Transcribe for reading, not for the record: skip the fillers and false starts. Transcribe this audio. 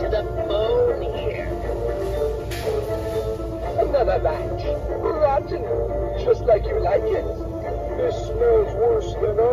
to the bone here. Another batch. Rotten. Just like you like it. This smells worse than